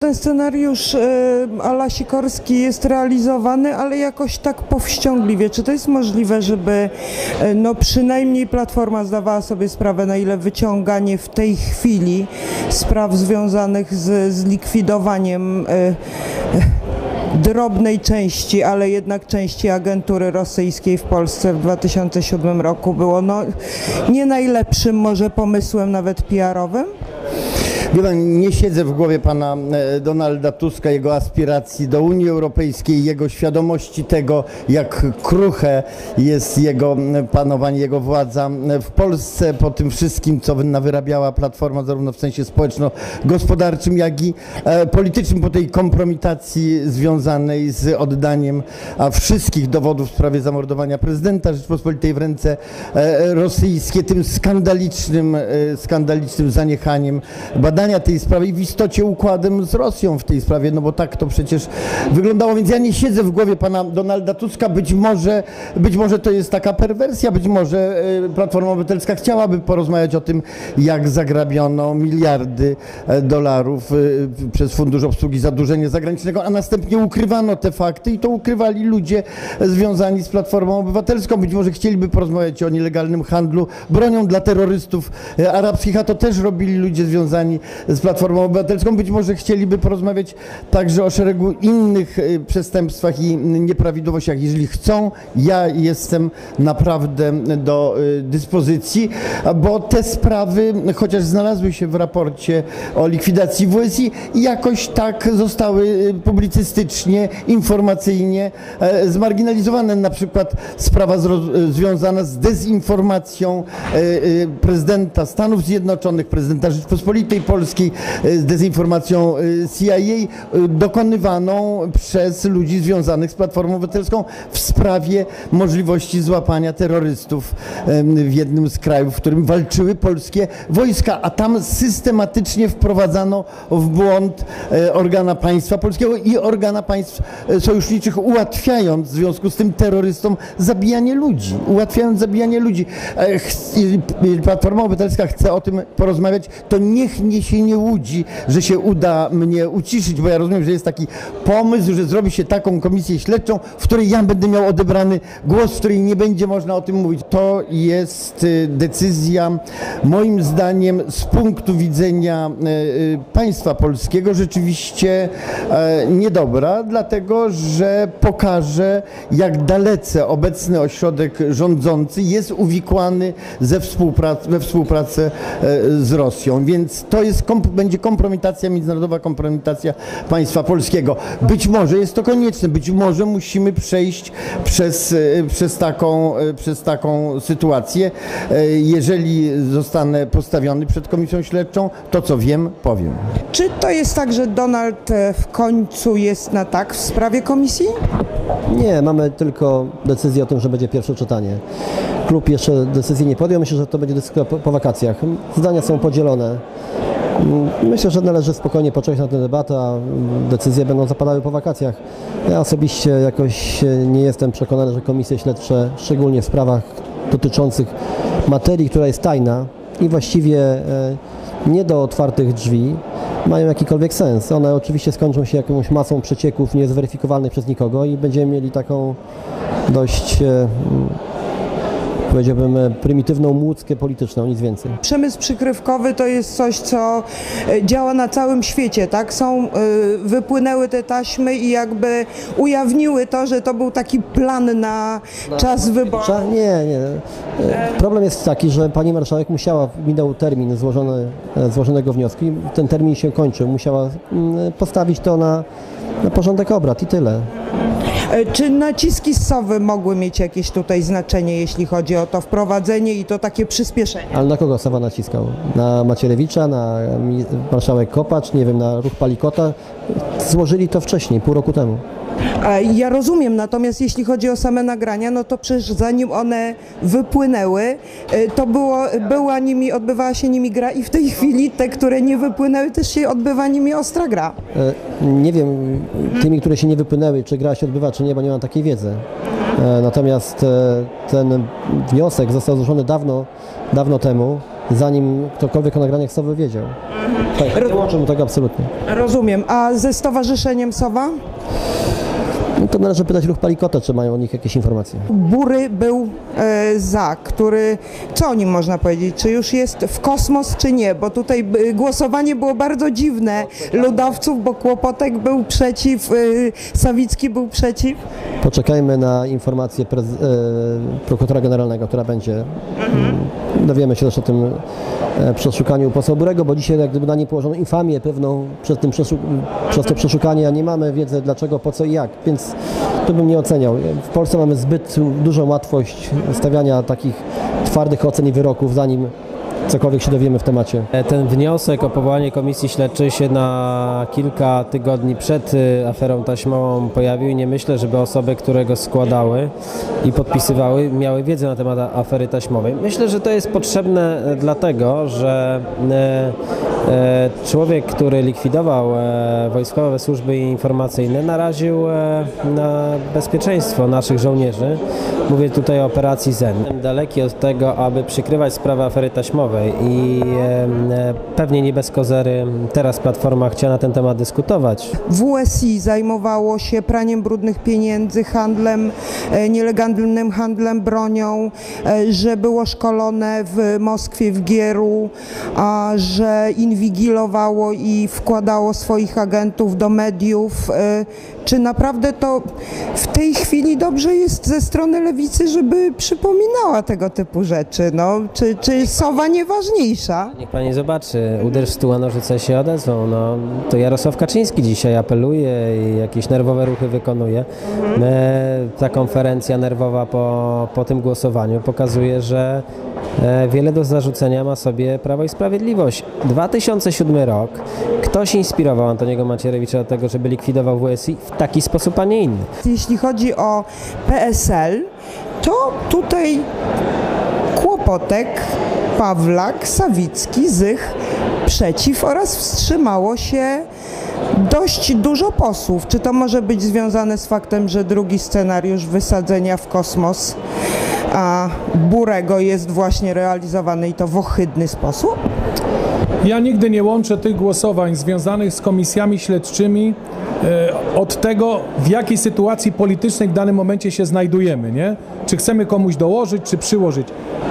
ten scenariusz ala Sikorski jest realizowany, ale jakoś tak powściągliwie. Czy to jest możliwe, żeby no przynajmniej Platforma zdawała sobie sprawę, na ile wyciąganie w tej chwili spraw związanych z likwidowaniem drobnej części, ale jednak części agentury rosyjskiej w Polsce w 2007 roku było no, nie najlepszym może pomysłem, nawet PR-owym? Nie siedzę w głowie pana Donalda Tuska, jego aspiracji do Unii Europejskiej, jego świadomości tego, jak kruche jest jego panowanie, jego władza w Polsce po tym wszystkim, co nawyrabiała Platforma, zarówno w sensie społeczno-gospodarczym, jak i politycznym, po tej kompromitacji związanej z oddaniem wszystkich dowodów w sprawie zamordowania prezydenta Rzeczypospolitej w ręce rosyjskie, tym skandalicznym zaniechaniem badania tej sprawy i w istocie układem z Rosją w tej sprawie, no bo tak to przecież wyglądało, więc ja nie siedzę w głowie pana Donalda Tuska, być może to jest taka perwersja, być może Platforma Obywatelska chciałaby porozmawiać o tym, jak zagrabiono miliardy dolarów przez Fundusz Obsługi Zadłużenia Zagranicznego, a następnie ukrywano te fakty i to ukrywali ludzie związani z Platformą Obywatelską. Być może chcieliby porozmawiać o nielegalnym handlu bronią dla terrorystów arabskich, a to też robili ludzie związani z Platformą Obywatelską. Być może chcieliby porozmawiać także o szeregu innych przestępstwach i nieprawidłowościach. Jeżeli chcą, ja jestem naprawdę do dyspozycji, bo te sprawy, chociaż znalazły się w raporcie o likwidacji WSI, jakoś tak zostały publicystycznie, informacyjnie zmarginalizowane. Na przykład sprawa związana z dezinformacją prezydenta Stanów Zjednoczonych, prezydenta Rzeczypospolitej Polskiej, z dezinformacją CIA dokonywaną przez ludzi związanych z Platformą Obywatelską w sprawie możliwości złapania terrorystów w jednym z krajów, w którym walczyły polskie wojska, a tam systematycznie wprowadzano w błąd organa państwa polskiego i organa państw sojuszniczych, ułatwiając w związku z tym terrorystom zabijanie ludzi, Platforma Obywatelska chce o tym porozmawiać, to niech się nie łudzi, że się uda mnie uciszyć, bo ja rozumiem, że jest taki pomysł, że zrobi się taką komisję śledczą, w której ja będę miał odebrany głos, w której nie będzie można o tym mówić. To jest decyzja, moim zdaniem, z punktu widzenia państwa polskiego rzeczywiście niedobra, dlatego że pokaże, jak dalece obecny ośrodek rządzący jest uwikłany we współpracę z Rosją. Więc to będzie kompromitacja, międzynarodowa kompromitacja państwa polskiego. Być może jest to konieczne, być może musimy przejść przez taką sytuację. Jeżeli zostanę postawiony przed komisją śledczą, to co wiem, powiem. Czy to jest tak, że Donald w końcu jest na tak w sprawie komisji? Nie, mamy tylko decyzję o tym, że będzie pierwsze czytanie. Klub jeszcze decyzji nie podjął. Myślę, że to będzie dyskusja po wakacjach. Zdania są podzielone. Myślę, że należy spokojnie poczekać na tę debatę, a decyzje będą zapadały po wakacjach. Ja osobiście jakoś nie jestem przekonany, że komisje śledcze, szczególnie w sprawach dotyczących materii, która jest tajna i właściwie nie do otwartych drzwi, mają jakikolwiek sens. One oczywiście skończą się jakąś masą przecieków niezweryfikowalnych przez nikogo i będziemy mieli taką dość powiedziałbym, prymitywną młódzkę polityczną, nic więcej. Przemysł przykrywkowy to jest coś, co działa na całym świecie, tak? Wypłynęły te taśmy i jakby ujawniły to, że to był taki plan na czas wyborów. Nie. Problem jest taki, że pani marszałek minął termin złożonego wniosku i ten termin się kończył. Musiała postawić to na porządek obrad i tyle. Czy naciski z Sowy mogły mieć jakieś tutaj znaczenie, jeśli chodzi o to wprowadzenie i to takie przyspieszenie? Ale na kogo Sowa naciskał? Na Macierewicza, na marszałek Kopacz, nie wiem, na ruch Palikota? Złożyli to wcześniej, pół roku temu. Ja rozumiem, natomiast jeśli chodzi o same nagrania, no to przecież zanim one wypłynęły, to odbywała się nimi gra i w tej chwili te, które nie wypłynęły, też się odbywa nimi ostra gra. Nie wiem, tymi, które się nie wypłynęły, czy gra się odbywa, czy nie, bo nie mam takiej wiedzy. Natomiast ten wniosek został złożony dawno temu. zanim ktokolwiek o nagraniach Sowy wiedział. Tak, nie łączę mu tego absolutnie. Rozumiem. A ze stowarzyszeniem Sowa? No to należy pytać Ruch Palikota, czy mają o nich jakieś informacje. Bury był za, który, co o nim można powiedzieć, czy już jest w kosmos, czy nie, bo tutaj głosowanie było bardzo dziwne ludowców, bo Kłopotek był przeciw, Sawicki był przeciw. Poczekajmy na informację prokuratora generalnego, która będzie. Dowiemy się też o tym przeszukaniu posła Burego, bo dzisiaj jak gdyby na nie położono infamię pewną przez to przeszukanie, a nie mamy wiedzy dlaczego, po co i jak, więc to bym nie oceniał. W Polsce mamy zbyt dużą łatwość stawiania takich twardych ocen i wyroków, zanim cokolwiek się dowiemy w temacie. Ten wniosek o powołanie komisji śledczej się na kilka tygodni przed aferą taśmową pojawił i nie myślę, żeby osoby, które go składały i podpisywały, miały wiedzę na temat afery taśmowej. Myślę, że to jest potrzebne dlatego, że człowiek, który likwidował wojskowe służby informacyjne, naraził na bezpieczeństwo naszych żołnierzy. Mówię tutaj o operacji ZEN. Daleki od tego, aby przykrywać sprawę afery taśmowej i pewnie nie bez kozery teraz Platforma chciała na ten temat dyskutować. WSI zajmowało się praniem brudnych pieniędzy, handlem, nielegalnym handlem bronią, że było szkolone w Moskwie, w Gieru, a że inwigilowało i wkładało swoich agentów do mediów. Czy naprawdę to w tej chwili dobrze jest ze strony lewicy, żeby przypominała tego typu rzeczy? No, czy Sowa nieważniejsza? Niech pani zobaczy, uderz w stół, a nożyce się odezwą. No, to Jarosław Kaczyński dzisiaj apeluje i jakieś nerwowe ruchy wykonuje. Ta konferencja nerwowa po tym głosowaniu pokazuje, że wiele do zarzucenia ma sobie Prawo i Sprawiedliwość. 2007 rok. Ktoś inspirował Antoniego Macierewicza do tego, żeby likwidował WSI w taki sposób, a nie inny. Jeśli chodzi o PSL, to tutaj Kłopotek, Pawlak, Sawicki, Zych przeciw oraz wstrzymało się dość dużo posłów. Czy to może być związane z faktem, że drugi scenariusz wysadzenia w kosmos a Burego jest właśnie realizowany i to w ohydny sposób? Ja nigdy nie łączę tych głosowań związanych z komisjami śledczymi od tego, w jakiej sytuacji politycznej w danym momencie się znajdujemy, nie? Czy chcemy komuś dołożyć, czy przyłożyć.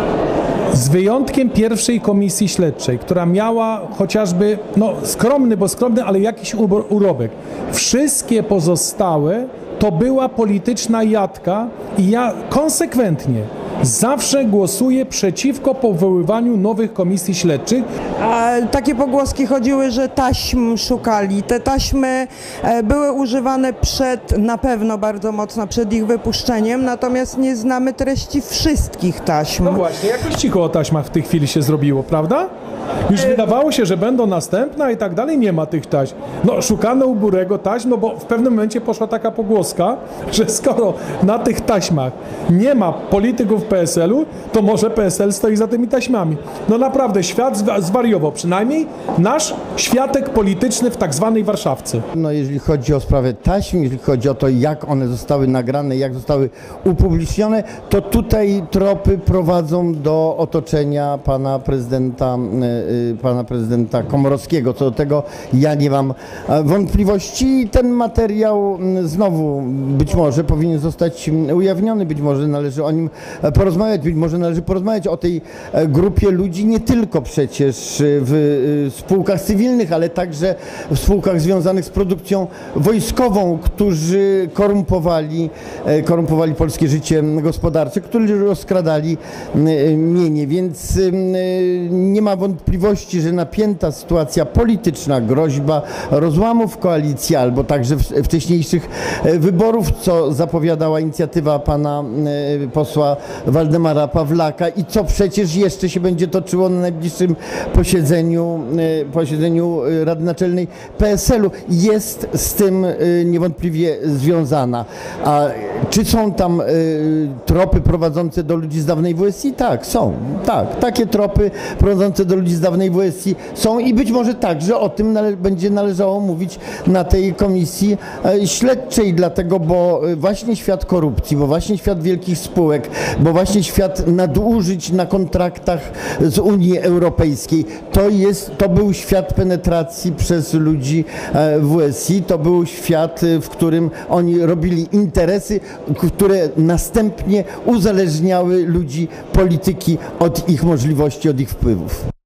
Z wyjątkiem pierwszej komisji śledczej, która miała chociażby, no skromny, ale jakiś urobek. Wszystkie pozostałe to była polityczna jatka i ja konsekwentnie zawsze głosuję przeciwko powoływaniu nowych komisji śledczych. A takie pogłoski chodziły, że taśm szukali. Te taśmy były używane na pewno bardzo mocno przed ich wypuszczeniem, natomiast nie znamy treści wszystkich taśm. No właśnie, jakoś cicho o taśmach w tej chwili się zrobiło, prawda? Już wydawało się, że będą następne i tak dalej, nie ma tych taśm. No szukano u Burego taśm, no bo w pewnym momencie poszła taka pogłoska, że skoro na tych taśmach nie ma polityków PSL-u, to może PSL stoi za tymi taśmami. No naprawdę, świat zwariował, przynajmniej nasz światek polityczny w tak zwanej Warszawce. No jeżeli chodzi o sprawę taśm, jeżeli chodzi o to, jak one zostały nagrane, jak zostały upublicznione, to tutaj tropy prowadzą do otoczenia pana prezydenta Komorowskiego. Co do tego ja nie mam wątpliwości. Ten materiał znowu być może powinien zostać ujawniony, być może należy o nim porozmawiać, być może należy porozmawiać o tej grupie ludzi nie tylko przecież w spółkach cywilnych, ale także w spółkach związanych z produkcją wojskową, którzy korumpowali polskie życie gospodarcze, którzy rozkradali mienie, więc nie ma wątpliwości, że napięta sytuacja polityczna, groźba rozłamów koalicji albo także wcześniejszych wyborów, co zapowiadała inicjatywa pana posła Waldemara Pawlaka i co przecież jeszcze się będzie toczyło na najbliższym posiedzeniu Rady Naczelnej PSL-u, jest z tym niewątpliwie związana. A czy są tam tropy prowadzące do ludzi z dawnej WSI? Tak, są. Tak, takie tropy prowadzące do ludzi z dawnej dawnej WSI są i być może także o tym będzie należało mówić na tej komisji śledczej, dlatego, bo właśnie świat korupcji, bo właśnie świat wielkich spółek, bo właśnie świat nadużyć na kontraktach z Unii Europejskiej, to był świat penetracji przez ludzi WSI, to był świat, w którym oni robili interesy, które następnie uzależniały ludzi, polityki od ich możliwości, od ich wpływów.